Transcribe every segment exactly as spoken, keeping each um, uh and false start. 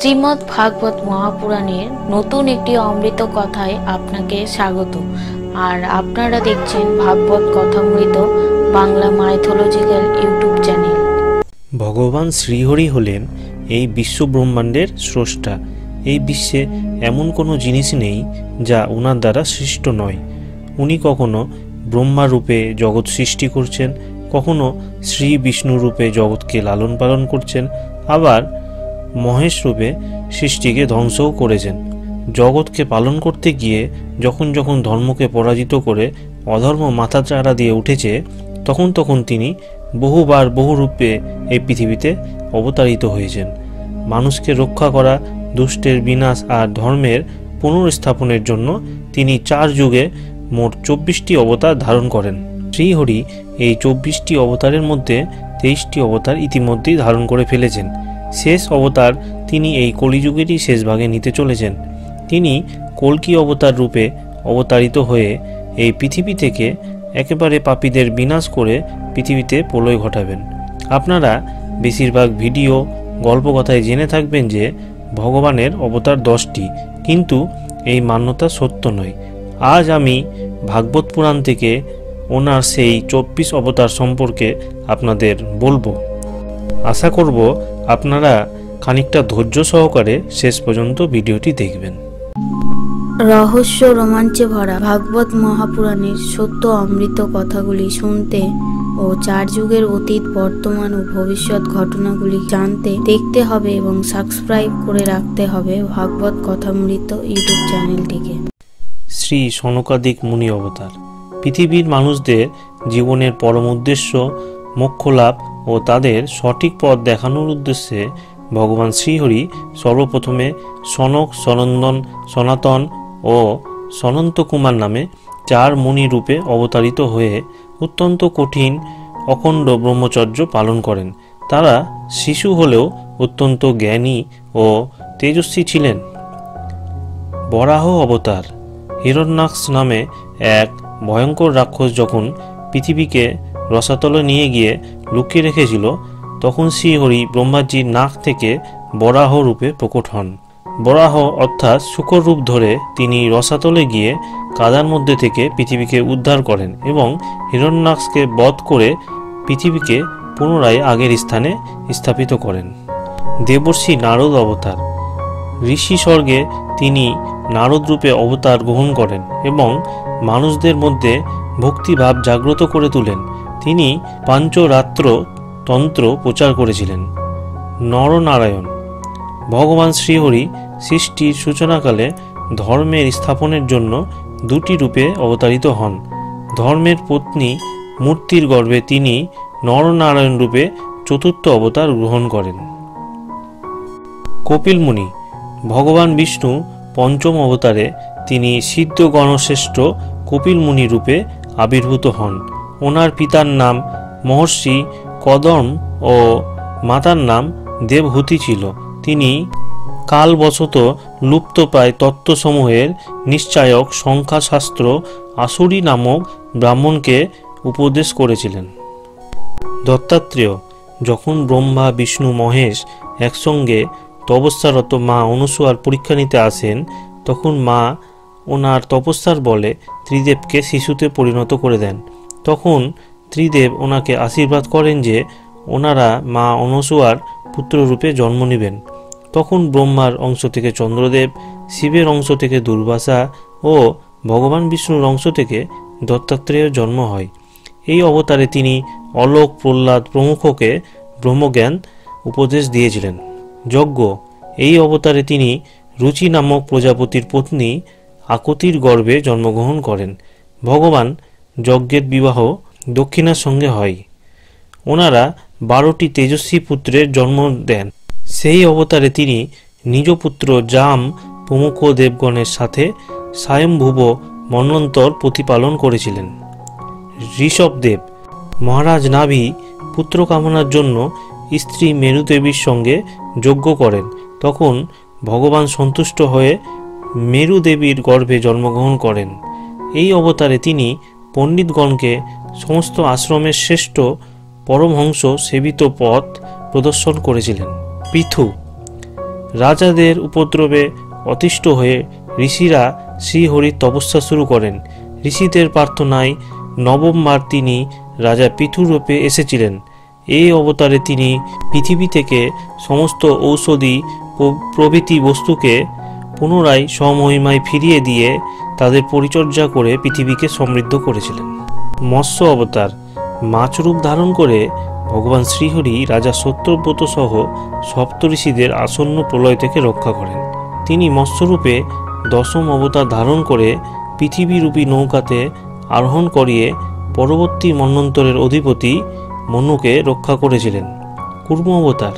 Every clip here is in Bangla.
শ্রীমদ্ ভাগবত মহাপুরাণের নতুন একটি অমৃত কথায় আপনাকে স্বাগত। আর আপনারা দেখছেন Bhagavat Kathamrita Bangla mythological YouTube channel. ভগবান শ্রীহরি হলেন এই বিশ্ব ব্রহ্মাণ্ডের স্রষ্টা। এই বিশ্বে এমন কোনো জিনিস নেই যা ওনার দ্বারা সৃষ্ট নয়। উনি কখনো ব্রহ্মা রূপে জগৎ সৃষ্টি করছেন, কখনো শ্রী বিষ্ণু রূপে জগৎকে লালন পালন করছেন, আবার মহেশ রূপে সৃষ্টিকে ধ্বংসও করেছেন। জগৎকে পালন করতে গিয়ে যখন যখন ধর্মকে পরাজিত করে অধর্ম মাথাচাড়া দিয়ে উঠেছে, তখন তখন তিনি বহুবার বহু রূপে এই পৃথিবীতে অবতারিত হয়েছেন। মানুষকে রক্ষা করা, দুষ্টের বিনাশ আর ধর্মের পুনর্স্থাপনের জন্য তিনি চার যুগে মোট চব্বিশটি অবতার ধারণ করেন। শ্রীহরি এই চব্বিশটি অবতারের মধ্যে তেইশটি অবতার ইতিমধ্যেই ধারণ করে ফেলেছেন। শেষ অবতার তিনি এই কলিযুগেরই শেষ ভাগে নিতে চলেছেন। তিনি কল্কি অবতার রূপে অবতারিত হয়ে এই পৃথিবী থেকে একেবারে পাপীদের বিনাশ করে পৃথিবীতে প্রলয় ঘটাবেন। আপনারা বেশিরভাগ ভিডিও গল্পকথায় জেনে থাকবেন যে ভগবানের অবতার দশটি, কিন্তু এই মান্যতা সত্য নয়। আজ আমি ভাগবত পুরাণ থেকে ওনার সেই চব্বিশ অবতার সম্পর্কে আপনাদের বলবো। আশা করব আপনারা খানিকটা ধৈর্য সহকারে শেষ পর্যন্ত ভিডিওটি দেখবেন। রহস্য রোমাঞ্চে ভরা ভাগবত মহাপুরাণের সত্য অমৃত কথাগুলি শুনতে ও চার যুগের অতীত, বর্তমান ও ভবিষ্যৎ ঘটনাগুলি জানতে দেখতে হবে এবং সাবস্ক্রাইব করে রাখতে হবে ভাগবত কথামৃত ইউটিউব চ্যানেলটিকে। শ্রী সনকাদিক মুনি অবতার পৃথিবীর মানুষদের জীবনের পরম উদ্দেশ্য মোক্ষ লাভ ও তাদের সঠিক পথ দেখানোর উদ্দেশ্যে ভগবান শ্রীহরি সর্বপ্রথমে সনক, সনন্দন, সনাতন ও সনন্ত কুমার নামে চার মুনি রূপে অবতারিত হয়ে অত্যন্ত কঠিন অখণ্ড ব্রহ্মচর্য পালন করেন। তারা শিশু হলেও অত্যন্ত জ্ঞানী ও তেজস্বী ছিলেন। বরাহ অবতার হিরণ্যাক্ষ নামে এক ভয়ঙ্কর রাক্ষস যখন পৃথিবীকে রসাতলে নিয়ে গিয়ে লুকিয়ে রেখেছিল, তখন শ্রীহরি ব্রহ্মাজির নাক থেকে বরাহ রূপে প্রকট হন। বরাহ অর্থাৎ শুকর রূপ ধরে তিনি রসাতলে গিয়ে কাদার মধ্যে থেকে পৃথিবীকে উদ্ধার করেন এবং হিরণ্যাক্ষকে বধ করে পৃথিবীকে পুনরায় আগের স্থানে স্থাপিত করেন। দেবর্ষি নারদ অবতার ঋষি স্বর্গে তিনি নারদ রূপে অবতার গ্রহণ করেন এবং মানুষদের মধ্যে ভক্তিভাব জাগ্রত করে তোলেন। তিনি পাঞ্চরাত্র তন্ত্র প্রচার করেছিলেন। নরনারায়ণ ভগবান শ্রীহরি সৃষ্টির সূচনাকালে ধর্মের স্থাপনের জন্য দুটি রূপে অবতারিত হন। ধর্মের পত্নী মূর্তির গর্ভে তিনি নরনারায়ণ রূপে চতুর্থ অবতার গ্রহণ করেন। কপিল মুনি ভগবান বিষ্ণু পঞ্চম অবতারে তিনি সিদ্ধ গণশ্রেষ্ঠ কপিল মুনি রূপে আবির্ভূত হন। ওনার পিতার নাম মহর্ষি কদম ও মাতার নাম দেবহূতি ছিল। তিনি কালবশত লুপ্তপ্রায় তত্ত্বসমূহের নিশ্চায়ক সংখ্যাশাস্ত্র আসুরি নামক ব্রাহ্মণকে উপদেশ করেছিলেন। দত্তাত্রেয় যখন ব্রহ্মা, বিষ্ণু, মহেশ একসঙ্গে তপস্যারত মা অনুসূয়ার পরীক্ষা নিতে আসেন, তখন মা ওনার তপস্যার বলে ত্রিদেবকে শিশুতে পরিণত করে দেন। তখন ত্রিদেব ওনাকে আশীর্বাদ করেন যে ওনারা মা অনুসূয়ার পুত্ররূপে জন্ম নেবেন। তখন ব্রহ্মার অংশ থেকে চন্দ্রদেব, শিবের অংশ থেকে দুর্বাসা ও ভগবান বিষ্ণুর অংশ থেকে দত্তাত্রেয়ের জন্ম হয়। এই অবতারে তিনি অলোক, প্রহ্লাদ প্রমুখকে ব্রহ্মজ্ঞান উপদেশ দিয়েছিলেন। যজ্ঞ এই অবতারে তিনি রুচি নামক প্রজাপতির পত্নী আকতির গর্ভে জন্মগ্রহণ করেন। ভগবান যজ্ঞের বিবাহ দক্ষিণার সঙ্গে হয়। ওনারা বারোটি তেজস্বী পুত্রের জন্ম দেন। সেই অবতারে তিনি নিজ পুত্র জাম প্রমুখ দেবগণের সাথে স্বয়ংভুব মন্বন্তর প্রতিপালন করেছিলেন। ঋষভদেব মহারাজ নাভি পুত্র কামনার জন্য স্ত্রী মেরুদেবীর সঙ্গে যজ্ঞ করেন। তখন ভগবান সন্তুষ্ট হয়ে মেরুদেবীর গর্ভে জন্মগ্রহণ করেন। এই অবতারে তিনি পণ্ডিতগণকে সমস্ত আশ্রমের শ্রেষ্ঠ পরমহংস সেবিত পথ প্রদর্শন করেছিলেন। পৃথু রাজাদের উপদ্রবে অতিষ্ঠ হয়ে ঋষিরা শ্রীহরির তপস্যা শুরু করেন। ঋষিদের প্রার্থনায় নবমবার তিনি রাজা পৃথুরূপে এসেছিলেন। এই অবতারে তিনি পৃথিবী থেকে সমস্ত ঔষধি প্রভৃতি বস্তুকে পুনরায় স্বমহিমায় ফিরিয়ে দিয়ে তাদের পরিচর্যা করে পৃথিবীকে সমৃদ্ধ করেছিলেন। মৎস্য অবতার মাছরূপ ধারণ করে ভগবান শ্রীহরি রাজা সত্যব্রত সহ সপ্তঋষিদের আসন্ন প্রলয় থেকে রক্ষা করেন। তিনি মৎস্যরূপে দশম অবতার ধারণ করে পৃথিবীরূপী নৌকাতে আরোহণ করিয়ে পরবর্তী মন্বন্তরের অধিপতি মনুকে রক্ষা করেছিলেন। কূর্ম অবতার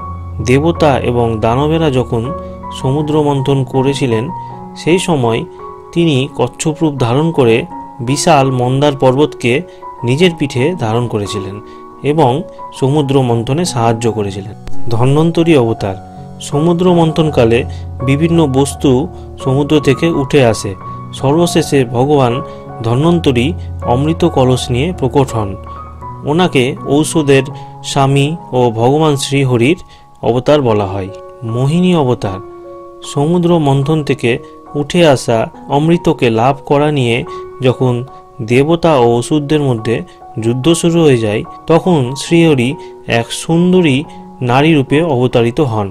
দেবতা এবং দানবেরা যখন সমুদ্র মন্থন করেছিলেন সেই সময় তিনি কচ্ছপ রূপ ধারণ করে বিশাল মন্দার পর্বতকে নিজের পিঠে ধারণ করেছিলেন এবং সমুদ্র মন্থনে সাহায্য করেছিলেন। ধন্বন্তরী অবতার সমুদ্র মন্থনকালে বিভিন্ন বস্তু সমুদ্র থেকে উঠে আসে। সর্বশেষে ভগবান ধন্বন্তরী অমৃত কলস নিয়ে প্রকট হন। ওনাকে ঔষধের স্বামী ও ভগবান শ্রীহরির অবতার বলা হয়। মোহিনী অবতার সমুদ্র মন্থন থেকে উঠে আসা অমৃতকে লাভ করা নিয়ে যখন দেবতা ও অসুরদের মধ্যে যুদ্ধ শুরু হয়ে যায় তখন শ্রীহরি এক সুন্দরী নারী রূপে অবতারিত হন।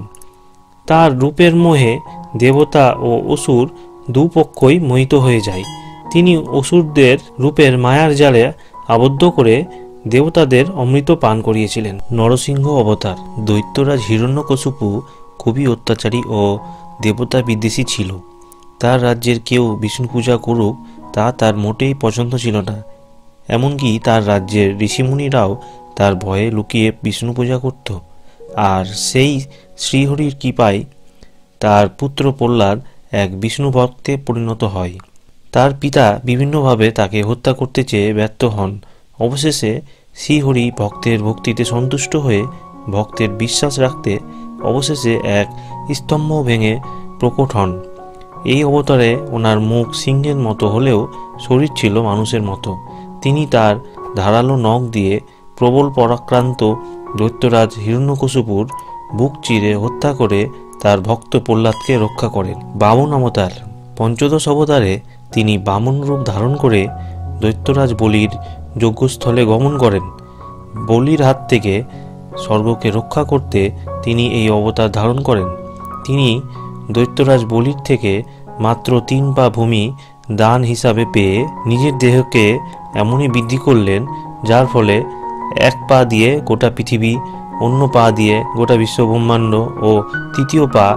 তার রূপের মোহে দেবতা ও অসুর দুপক্ষই মোহিত হয়ে যায়। তিনি অসুরদের রূপের মায়ার জালে আবদ্ধ করে দেবতাদের অমৃত পান করিয়েছিলেন। নরসিংহ অবতার দৈত্যরাজ হিরণ্যকশিপু খুবই অত্যাচারী ও দেবতা বিদ্বেষী ছিল। তার রাজ্যের কেউ বিষ্ণু পূজা করুক তা তার মোটেই পছন্দ ছিল না। এমনকি তার রাজ্যের ঋষিমুনিরাও তার ভয়ে লুকিয়ে বিষ্ণু পূজা করত। আর সেই শ্রীহরির কৃপায় তার পুত্র প্রহ্লাদ এক বিষ্ণু ভক্তে পরিণত হয়। তার পিতা বিভিন্নভাবে তাকে হত্যা করতে চেয়ে ব্যর্থ হন। অবশেষে শ্রীহরি ভক্তের ভক্তিতে সন্তুষ্ট হয়ে ভক্তের বিশ্বাস রাখতে অবশেষে এক স্তম্ভ ভেঙে প্রকট হন। এই অবতারে ওনার মুখ সিংহের মতো হলেও শরীর ছিল মানুষের মতো। তিনি তার ধারালো নখ দিয়ে প্রবল পরাক্রান্ত দৈত্যরাজ হিরণ্যকশিপুর বুক চিরে হত্যা করে তার ভক্ত প্রহ্লাদকে রক্ষা করেন। বামন অবতার পঞ্চদশ অবতারে তিনি বামন রূপ ধারণ করে দৈত্যরাজ বলির যজ্ঞস্থলে গমন করেন। বলির হাত থেকে স্বর্গকে রক্ষা করতে তিনি এই অবতার ধারণ করেন। তিনি দৈত্যরাজ বলির থেকে মাত্র তিন পা ভূমি দান হিসাবে পেয়ে নিজের দেহকে এমনই বৃদ্ধি করলেন যার ফলে এক পা দিয়ে গোটা পৃথিবী, অন্য পা দিয়ে গোটা বিশ্ব ব্রহ্মাণ্ড ও তৃতীয় পা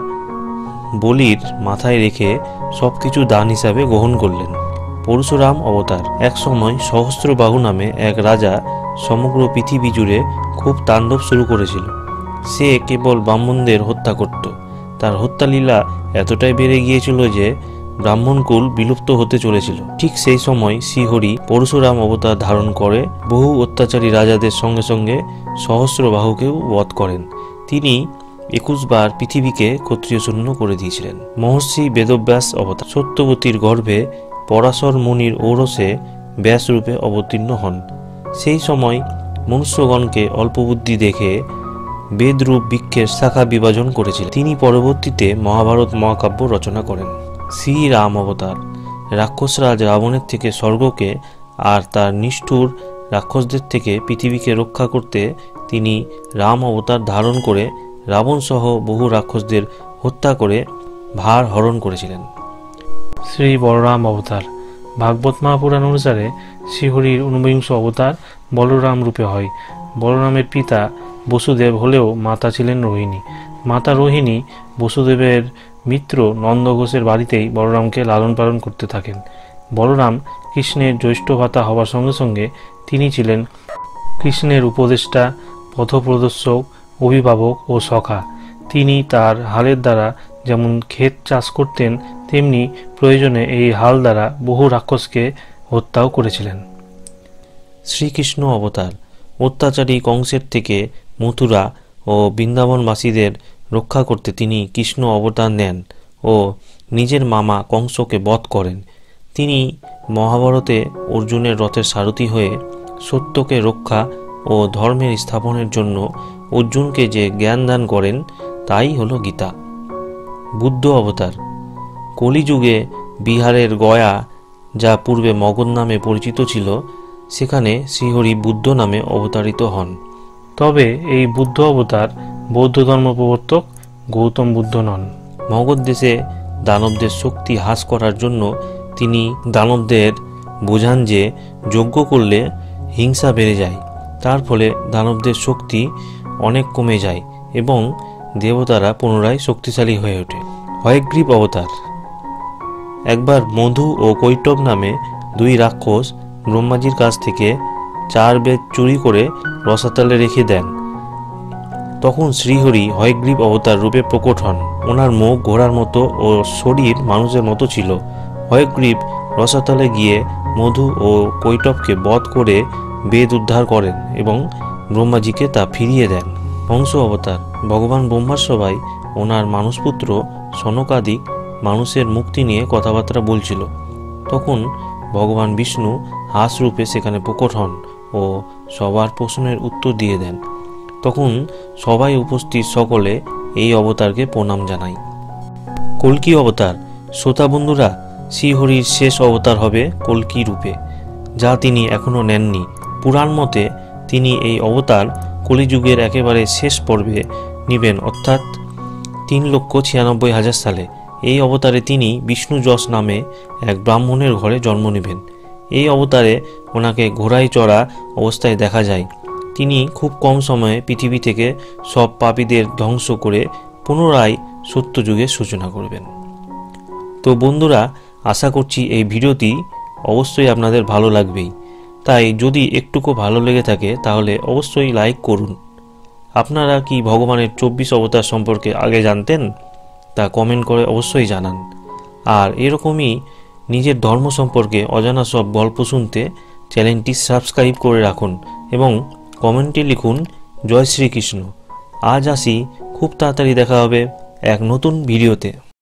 বলির মাথায় রেখে সব কিছু দান হিসাবে গ্রহণ করলেন। পরশুরাম অবতার এক সময় সহস্রবাহু নামে এক রাজা সমগ্র পৃথিবী জুড়ে খুব তাণ্ডব শুরু করেছিল। সে কেবল ব্রাহ্মণদের হত্যা করত। তার হত্যালীলা এতটাই বেড়ে গিয়েছিল যে ব্রাহ্মণকুল বিলুপ্ত হতে চলেছিল। ঠিক সেই সময় শ্রীহরি পরশুরাম অবতার ধারণ করে বহু অত্যাচারী রাজাদের সঙ্গে সঙ্গে সহস্রবাহুকেও বধ করেন। তিনি একুশ বার পৃথিবীকে ক্ষত্রিয় শূন্য করে দিয়েছিলেন। মহর্ষি বেদব্যাস অবতার সত্যবতীর গর্ভে পরাশর মুনির ঔরসে ব্যাসরূপে অবতীর্ণ হন। সেই সময় মনুষ্যগণকে অল্প বুদ্ধি দেখে বেদরূপ বৃক্ষের শাখা বিভাজন করেছিলেন। তিনি পরবর্তীতে মহাভারত মহাকাব্য রচনা করেন। শ্রীরাম অবতার রাক্ষসরাজ রাবণের থেকে স্বর্গকে আর তার নিষ্ঠুর রাক্ষসদের থেকে পৃথিবীকে রক্ষা করতে তিনি রাম অবতার ধারণ করে রাবণ সহ বহু রাক্ষসদের হত্যা করে ভার হরণ করেছিলেন। শ্রী বলরাম অবতার ভাগবত মহাপুরাণ অনুসারে শ্রীহরির ঊনবিংশ অবতার বলরাম রূপে হয়। বলরামের পিতা বসুদেব হলেও মাতা ছিলেন রোহিণী। মাতা রোহিণী বসুদেবের মিত্র নন্দঘোষের বাড়িতেই বলরামকে লালন পালন করতে থাকেন। বলরাম কৃষ্ণের জ্যৈষ্ঠ ভ্রাতা হওয়ার সঙ্গে সঙ্গে তিনি ছিলেন কৃষ্ণের উপদেষ্টা, পথপ্রদর্শক, অভিভাবক ও সখা। তিনি তার হালের দ্বারা যেমন ক্ষেত চাষ করতেন তেমনি প্রয়োজনে এই হাল দ্বারা বহু রাক্ষসকে হত্যাও করেছিলেন। শ্রীকৃষ্ণ অবতার অত্যাচারী কংসের থেকে মথুরা ও বৃন্দাবনবাসীদের রক্ষা করতে তিনি কৃষ্ণ অবতার নেন ও নিজের মামা কংসকে বধ করেন। তিনি মহাভারতে অর্জুনের রথের সারথি হয়ে সত্যকে রক্ষা ও ধর্মের স্থাপনের জন্য অর্জুনকে যে জ্ঞান দান করেন তাই হলো গীতা। বুদ্ধ অবতার। কলিযুগে বিহারের গয়া, যা পূর্বে মগধ নামে পরিচিত ছিল, সেখানে শ্রীহরি বুদ্ধ নামে অবতারিত হন। তবে এই বুদ্ধ অবতার বৌদ্ধ ধর্ম প্রবর্তক গৌতম বুদ্ধ নন। মগধ দেশে দানবদের শক্তি হ্রাস করার জন্য তিনি দানবদের বোঝান যে যজ্ঞ করলে হিংসা বেড়ে যায়, তার ফলে দানবদের শক্তি অনেক কমে যায় এবং দেবতারা পুনরায় শক্তিশালী হয়ে ওঠে। হয়গ্রীব অবতার। একবার মধু ও কৈটব নামে দুই রাক্ষস ব্রহ্মাজির কাছ থেকে চার বেদ চুরি করে রসাতলে রেখে দেন। তখন শ্রীহরি হয়গ্রীব অবতার রূপে প্রকট হন। ওনার মুখ ঘোড়ার মতো ও শরীর মানুষের মতো ছিল। হয়গ্রীব রসাতলে গিয়ে মধু ও কৈটবকে বধ করে বেদ উদ্ধার করেন এবং ব্রহ্মাজিকে তা ফিরিয়ে দেন। হংস অবতার। ভগবান ব্রহ্মার সভায় ওনার মানুষপুত্র সনকাদিক মানুষের মুক্তি নিয়ে কথাবার্তা বলছিল। তখন ভগবান বিষ্ণু হাঁসরূপে সেখানে প্রকট হন ও সবার প্রশ্নের উত্তর দিয়ে দেন। তখন সবাই উপস্থিত সকলে এই অবতারকে প্রণাম জানায়। কল্কি অবতার। শ্রোতা বন্ধুরা, শ্রীহরির শেষ অবতার হবে কল্কি রূপে, যা তিনি এখনও নেননি। পুরাণ মতে তিনি এই অবতার কলিযুগের একেবারে শেষ পর্বে নিবেন, অর্থাৎ তিন লক্ষ ছিয়ানব্বই হাজার সালে। এই অবতারে তিনি বিষ্ণু যশ নামে এক ব্রাহ্মণের ঘরে জন্ম নেবেন। এই অবতারে ওনাকে ঘোড়ায় চড়া অবস্থায় দেখা যায়। তিনি খুব কম সময়ে পৃথিবী থেকে সব পাপীদের ধ্বংস করে পুনরায় সত্যযুগের সূচনা করবেন। তো বন্ধুরা, আশা করছি এই ভিডিওটি অবশ্যই আপনাদের ভালো লাগবেই। তাই যদি একটুকু ভালো লেগে থাকে তাহলে অবশ্যই লাইক করুন। আপনারা কি ভগবানের চব্বিশ অবতার সম্পর্কে আগে জানতেন? তা কমেন্ট করে অবশ্যই জানান। আর এরকমই নিজের ধর্ম সম্পর্কে অজানা সব গল্প শুনতে চ্যানেলটি সাবস্ক্রাইব করে রাখুন এবং কমেন্টে লিখুন জয় শ্রীকৃষ্ণ। আজ আসি, খুব তাড়াতাড়ি দেখা হবে এক নতুন ভিডিওতে।